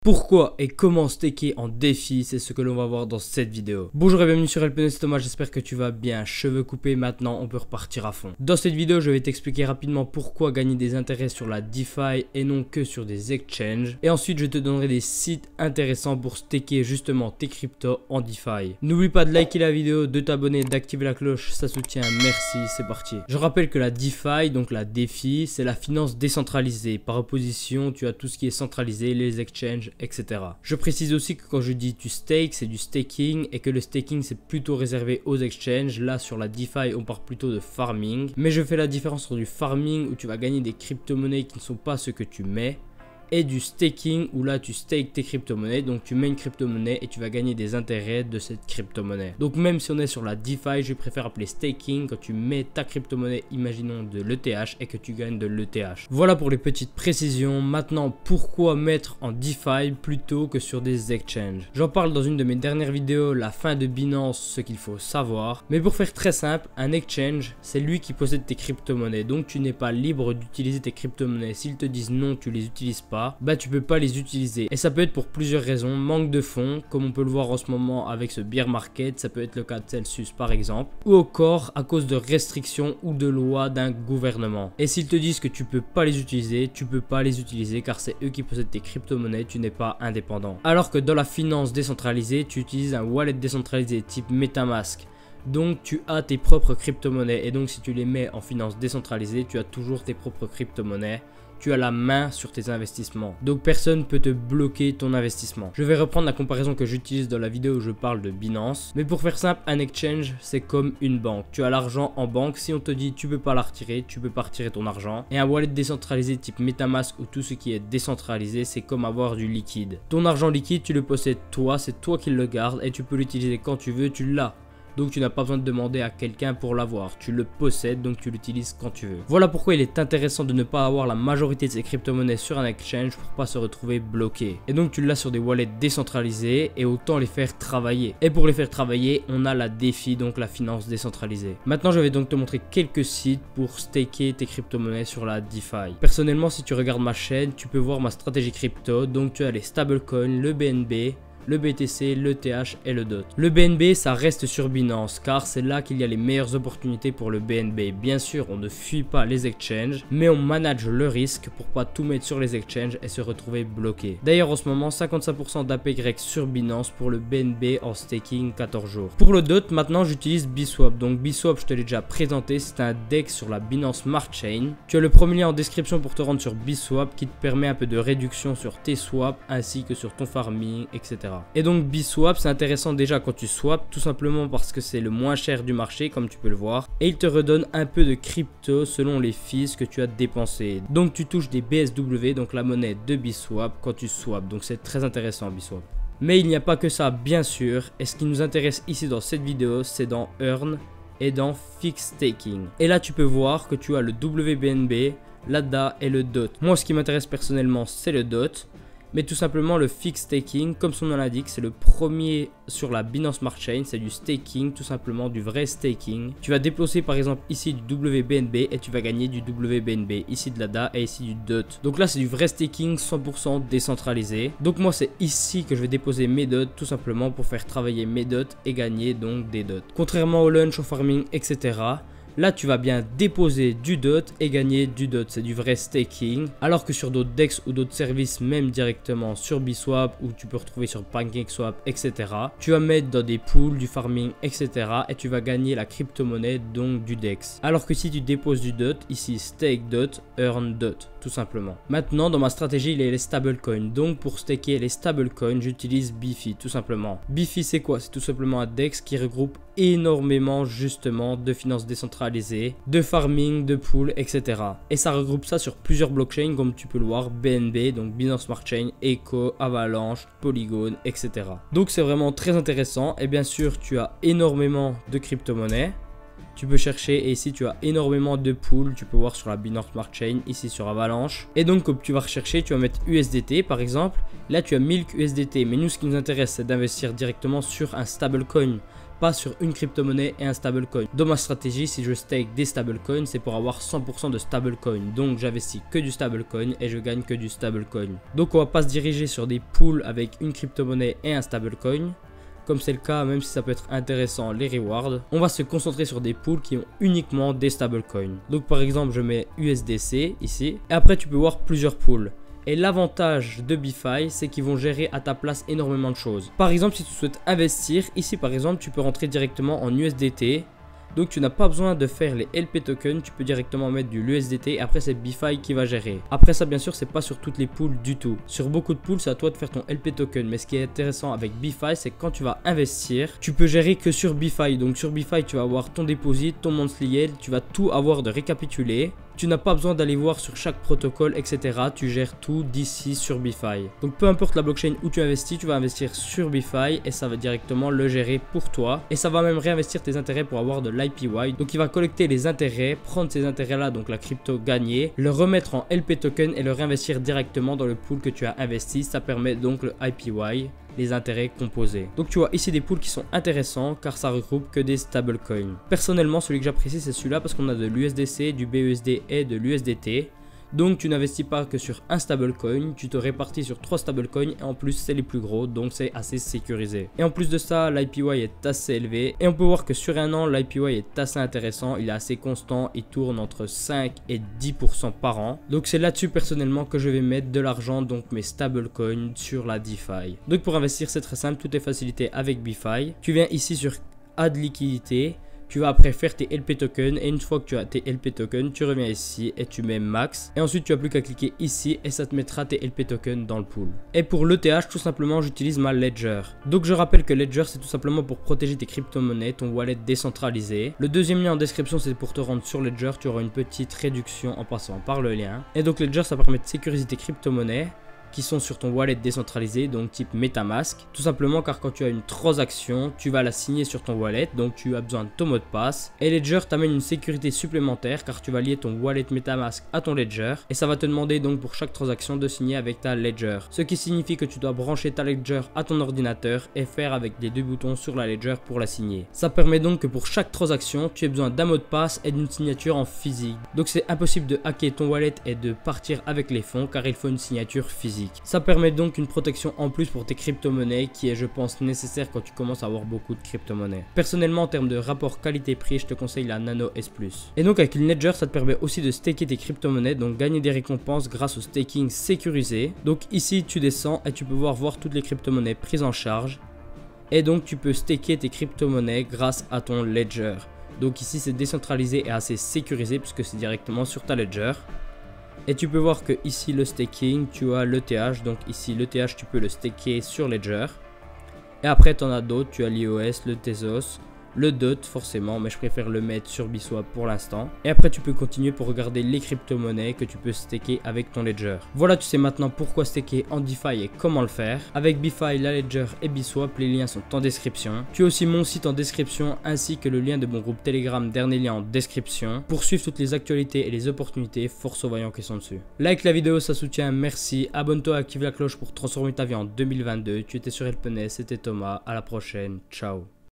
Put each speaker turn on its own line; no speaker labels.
Pourquoi et comment staker en défi, c'est ce que l'on va voir dans cette vidéo. Bonjour et bienvenue sur LPNS Thomas, j'espère que tu vas bien. Cheveux coupés, maintenant on peut repartir à fond. Dans cette vidéo, je vais t'expliquer rapidement pourquoi gagner des intérêts sur la DeFi et non que sur des exchanges. Et ensuite, je te donnerai des sites intéressants pour staker justement tes cryptos en DeFi. N'oublie pas de liker la vidéo, de t'abonner, d'activer la cloche, ça soutient, merci, c'est parti. Je rappelle que la DeFi, donc la DeFi, c'est la finance décentralisée. Par opposition, tu as tout ce qui est centralisé, les exchanges, etc. Je précise aussi que quand je dis tu stake, c'est du staking et que le staking c'est plutôt réservé aux exchanges. Là sur la DeFi on parle plutôt de farming, mais je fais la différence entre du farming où tu vas gagner des crypto-monnaies qui ne sont pas ce que tu mets et du staking où là tu stakes tes crypto-monnaies, donc tu mets une crypto-monnaie et tu vas gagner des intérêts de cette crypto-monnaie. Donc même si on est sur la DeFi, je préfère appeler staking quand tu mets ta crypto-monnaie, imaginons de l'ETH et que tu gagnes de l'ETH. Voilà pour les petites précisions. Maintenant, pourquoi mettre en DeFi plutôt que sur des exchanges? J'en parle dans une de mes dernières vidéos, la fin de Binance, ce qu'il faut savoir. Mais pour faire très simple, un exchange, c'est lui qui possède tes crypto-monnaies, donc tu n'es pas libre d'utiliser tes crypto-monnaies. S'ils te disent non, tu les utilises pas, bah tu peux pas les utiliser. Et ça peut être pour plusieurs raisons. Manque de fonds, comme on peut le voir en ce moment avec ce bear market, ça peut être le cas de Celsius par exemple, ou encore à cause de restrictions ou de lois d'un gouvernement. Et s'ils te disent que tu peux pas les utiliser, tu peux pas les utiliser car c'est eux qui possèdent tes crypto-monnaies, tu n'es pas indépendant. Alors que dans la finance décentralisée, tu utilises un wallet décentralisé type MetaMask. Donc tu as tes propres crypto-monnaies et donc si tu les mets en finance décentralisée, tu as toujours tes propres crypto-monnaies. Tu as la main sur tes investissements. Donc personne ne peut te bloquer ton investissement. Je vais reprendre la comparaison que j'utilise dans la vidéo où je parle de Binance. Mais pour faire simple, un exchange, c'est comme une banque. Tu as l'argent en banque. Si on te dit tu peux pas la retirer, tu peux pas retirer ton argent. Et un wallet décentralisé type MetaMask ou tout ce qui est décentralisé, c'est comme avoir du liquide. Ton argent liquide, tu le possèdes toi, c'est toi qui le gardes et tu peux l'utiliser quand tu veux, tu l'as. Donc tu n'as pas besoin de demander à quelqu'un pour l'avoir. Tu le possèdes, donc tu l'utilises quand tu veux. Voilà pourquoi il est intéressant de ne pas avoir la majorité de ces crypto-monnaies sur un exchange pour pas se retrouver bloqué. Et donc tu l'as sur des wallets décentralisés et autant les faire travailler. Et pour les faire travailler, on a la DeFi, donc la finance décentralisée. Maintenant, je vais donc te montrer quelques sites pour staker tes crypto-monnaies sur la DeFi. Personnellement, si tu regardes ma chaîne, tu peux voir ma stratégie crypto. Donc tu as les stablecoins, le BNB, le BTC, l'ETH et le DOT. Le BNB, ça reste sur Binance car c'est là qu'il y a les meilleures opportunités pour le BNB. Bien sûr, on ne fuit pas les exchanges, mais on manage le risque pour pas tout mettre sur les exchanges et se retrouver bloqué. D'ailleurs, en ce moment, 55% d'APY sur Binance pour le BNB en staking 14 jours. Pour le DOT, maintenant, j'utilise Biswap. Donc Biswap, je te l'ai déjà présenté, c'est un DEX sur la Binance Smart Chain. Tu as le premier lien en description pour te rendre sur Biswap qui te permet un peu de réduction sur tes swaps ainsi que sur ton farming, etc. Et donc Biswap, c'est intéressant déjà quand tu swaps, tout simplement parce que c'est le moins cher du marché comme tu peux le voir. Et il te redonne un peu de crypto selon les fees que tu as dépensé. Donc tu touches des BSW, donc la monnaie de Biswap quand tu swaps. Donc c'est très intéressant Biswap. Mais il n'y a pas que ça bien sûr. Et ce qui nous intéresse ici dans cette vidéo, c'est dans Earn et dans Fix Staking. Et là tu peux voir que tu as le WBNB, l'ADA et le DOT. Moi ce qui m'intéresse personnellement c'est le DOT. Mais tout simplement le fix staking, comme son nom l'indique, c'est le premier sur la Binance Smart Chain, c'est du staking, tout simplement du vrai staking. Tu vas déplacer par exemple ici du WBNB et tu vas gagner du WBNB, ici de l'ADA et ici du DOT. Donc là c'est du vrai staking 100% décentralisé. Donc moi c'est ici que je vais déposer mes DOT tout simplement pour faire travailler mes DOT et gagner donc des DOT. Contrairement au lunch, au farming, etc. Là, tu vas bien déposer du DOT et gagner du DOT. C'est du vrai staking. Alors que sur d'autres DEX ou d'autres services, même directement sur Biswap ou tu peux retrouver sur PancakeSwap, etc. Tu vas mettre dans des pools, du farming, etc. Et tu vas gagner la crypto-monnaie, donc du DEX. Alors que si tu déposes du DOT, ici stake DOT, earn DOT, tout simplement. Maintenant, dans ma stratégie, il y a les stablecoins. Donc pour staker les stablecoins, j'utilise Bifi, tout simplement. Bifi, c'est quoi? C'est tout simplement un DEX qui regroupe énormément justement de finances décentralisées, de farming, de pool, etc. Et ça regroupe ça sur plusieurs blockchains comme tu peux le voir, BNB, donc Binance Smart Chain, Echo, Avalanche, Polygon, etc. Donc c'est vraiment très intéressant et bien sûr tu as énormément de crypto-monnaies. Tu peux chercher et ici tu as énormément de pools, tu peux voir sur la Binance Smart Chain, ici sur Avalanche. Et donc comme tu vas rechercher, tu vas mettre USDT par exemple. Là tu as 1000 USDT, mais nous ce qui nous intéresse c'est d'investir directement sur un stablecoin. pas sur une crypto-monnaie et un stablecoin. Dans ma stratégie, si je stake des stablecoins, c'est pour avoir 100% de stablecoin. Donc j'investis que du stablecoin et je gagne que du stablecoin. Donc on va pas se diriger sur des pools avec une crypto-monnaie et un stablecoin. Comme c'est le cas, même si ça peut être intéressant, les rewards, on va se concentrer sur des pools qui ont uniquement des stablecoins. Donc par exemple, je mets USDC ici, et après tu peux voir plusieurs pools. Et l'avantage de BeFi, c'est qu'ils vont gérer à ta place énormément de choses. Par exemple, si tu souhaites investir, ici par exemple, tu peux rentrer directement en USDT. Donc tu n'as pas besoin de faire les LP tokens, tu peux directement mettre du l'USDT, après c'est BeFi qui va gérer. Après ça bien sûr c'est pas sur toutes les pools du tout. Sur beaucoup de pools c'est à toi de faire ton LP token, mais ce qui est intéressant avec BeFi c'est que quand tu vas investir, tu peux gérer que sur BeFi. Donc sur BeFi tu vas avoir ton deposit, ton monthly yield, tu vas tout avoir de récapitulé. Tu n'as pas besoin d'aller voir sur chaque protocole, etc. Tu gères tout d'ici sur BeFi. Donc peu importe la blockchain où tu investis, tu vas investir sur BeFi et ça va directement le gérer pour toi. Et ça va même réinvestir tes intérêts pour avoir de l'IPY. Donc il va collecter les intérêts, prendre ces intérêts là, donc la crypto gagnée, le remettre en LP token et le réinvestir directement dans le pool que tu as investi. Ça permet donc le IPY, les intérêts composés. Donc tu vois ici des pools qui sont intéressants car ça regroupe que des stablecoins. Personnellement celui que j'apprécie c'est celui-là parce qu'on a de l'USDC, du BUSD et de l'USDT. Donc tu n'investis pas que sur un stablecoin, tu te répartis sur 3 stablecoins et en plus c'est les plus gros, donc c'est assez sécurisé. Et en plus de ça, l'IPY est assez élevé et on peut voir que sur un an, l'IPY est assez intéressant, il est assez constant, il tourne entre 5 et 10% par an. Donc c'est là-dessus personnellement que je vais mettre de l'argent, donc mes stablecoins sur la DeFi. Donc pour investir c'est très simple, tout est facilité avec BeFi. Tu viens ici sur Add liquidité. Tu vas après faire tes LP tokens et une fois que tu as tes LP tokens, tu reviens ici et tu mets max. Et ensuite, tu n'as plus qu'à cliquer ici et ça te mettra tes LP tokens dans le pool. Et pour l'ETH, tout simplement, j'utilise ma Ledger. Donc, je rappelle que Ledger, c'est tout simplement pour protéger tes crypto-monnaies, ton wallet décentralisé. Le deuxième lien en description, c'est pour te rendre sur Ledger. Tu auras une petite réduction en passant par le lien. Et donc, Ledger, ça permet de sécuriser tes crypto-monnaies qui sont sur ton wallet décentralisé, donc type MetaMask. Tout simplement car quand tu as une transaction, tu vas la signer sur ton wallet, donc tu as besoin de ton mot de passe. Et Ledger t'amène une sécurité supplémentaire car tu vas lier ton wallet MetaMask à ton Ledger et ça va te demander donc pour chaque transaction de signer avec ta Ledger. Ce qui signifie que tu dois brancher ta Ledger à ton ordinateur et faire avec les 2 boutons sur la Ledger pour la signer. Ça permet donc que pour chaque transaction, tu aies besoin d'un mot de passe et d'une signature en physique. Donc c'est impossible de hacker ton wallet et de partir avec les fonds car il faut une signature physique. Ça permet donc une protection en plus pour tes crypto-monnaies qui est je pense nécessaire quand tu commences à avoir beaucoup de crypto-monnaies. Personnellement en termes de rapport qualité-prix je te conseille la Nano S+. Et donc avec une Ledger ça te permet aussi de staker tes crypto-monnaies, donc gagner des récompenses grâce au staking sécurisé. Donc ici tu descends et tu peux voir toutes les crypto-monnaies prises en charge. Et donc tu peux staker tes crypto-monnaies grâce à ton Ledger. Donc ici c'est décentralisé et assez sécurisé puisque c'est directement sur ta Ledger. Et tu peux voir que ici le staking, tu as l'ETH, donc ici l'ETH tu peux le staker sur Ledger. Et après tu en as d'autres, tu as l'IOS, le Tezos, le DOT forcément, mais je préfère le mettre sur Biswap pour l'instant. Et après tu peux continuer pour regarder les crypto-monnaies que tu peux staker avec ton Ledger. Voilà, tu sais maintenant pourquoi staker en DeFi et comment le faire. Avec BeFi, la Ledger et Biswap, les liens sont en description. Tu as aussi mon site en description ainsi que le lien de mon groupe Telegram, dernier lien en description. Pour suivre toutes les actualités et les opportunités, force aux voyants qui sont dessus. Like la vidéo, ça soutient, merci. Abonne-toi, active la cloche pour transformer ta vie en 2022. Tu étais sur Helpeness, c'était Thomas, à la prochaine, ciao.